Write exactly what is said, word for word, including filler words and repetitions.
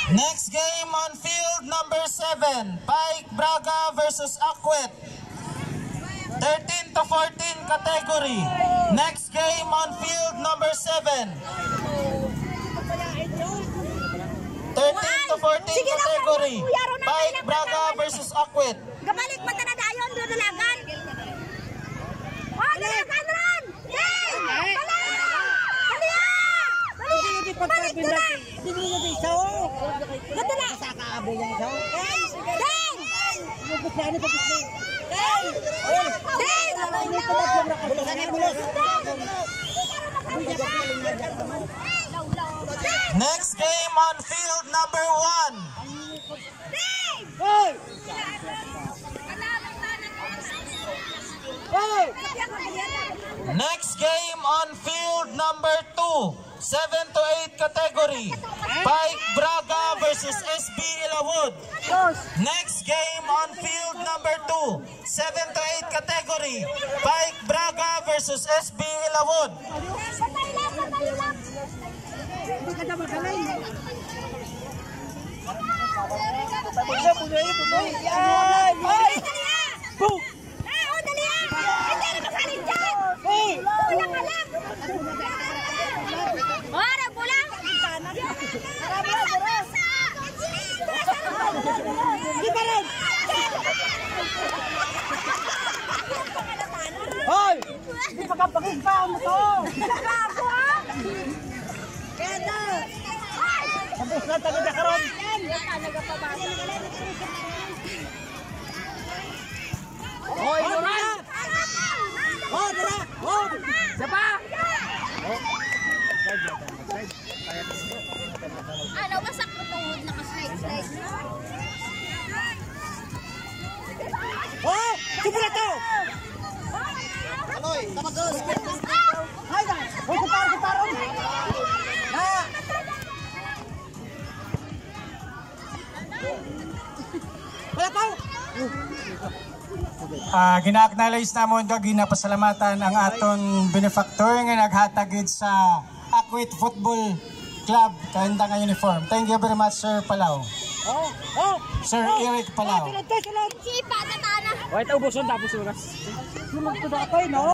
Next game on field number seven, Pike Braga versus Akwet. thirteen to fourteen category. Next game on field number seven. thirteen to fourteen category. Pike Braga versus Akwet. Gabalik mata na dayon do dalagan. Oh, dalagan ron. Yay! Bala! Bala! Bala! Balik do na. Hindi mo isaw. Gadala. Sa kaabo yung isaw. Ding! Lupit na ano tapos na. Ding! Ding! Next game on field number one. Hey! Hey! Next game on field number two, seven to eight category. Pike Braga versus S B Ilawod. Next game on field number two, seven to eight category. Pike Braga versus S B Ilawod. Punya punya itu boy. Ay! Ay! Bu! Eh, oh, dali ah! Hindi na makaling dyan! Hey! Pulang ka lang! Oh, nagpulang! Di pa rin! Hoy! Di pa ka pakispaon mo to! Gago ah! Kaya tapos na tayo na karon! Hoy! Moran! Oh, dala! Oh! Sapa! Ano, masak mo tungod naka-slide-slide. Oh! Super na to! Aloy! Tamagos! Hay na! Hoy, kuparo, kuparo! Ha! Wala pa! Uh, gina-acknowledge namon kag ginapasalamatan ang aton benefactor nga naghatagid sa Akwet Football Club kainda nga uniform. Thank you very much, Sir Palau. Oh! Oh! Sir Eric Palau. Sipa, tatana. Wait, ubuson tapos oras. Lumagtod ako eh, no?